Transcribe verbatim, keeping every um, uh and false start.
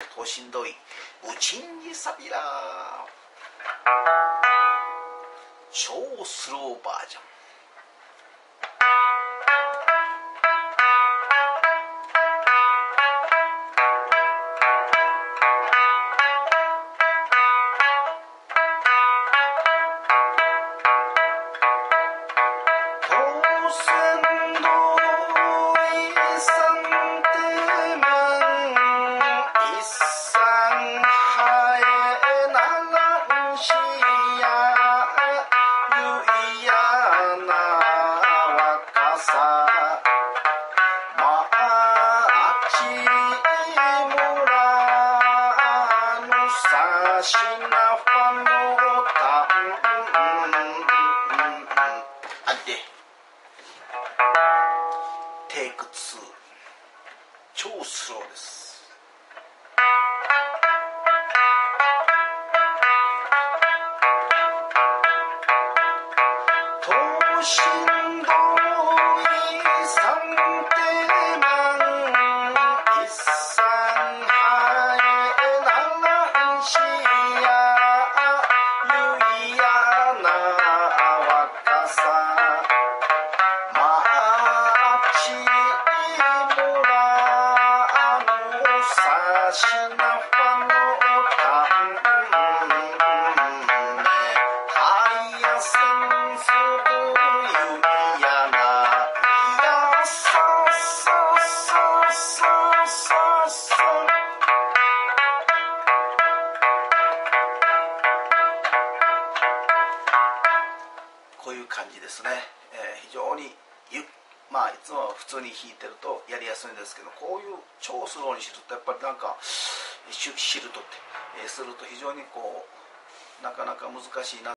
等身同意うちんにさびら超スローバージョン。テイクツー超スローです。等身同意三定満一三ハエナランシアユイヤナ若さマーチしなファのたんねはやせんすぐゆいやないやささささささこういう感じですね、えー、非常にゆまあいつも普通に弾いてるとやりやすいんですけど、こういう超スローにするとやっぱりなんかシルトって、えー、すると非常にこうなかなか難しいな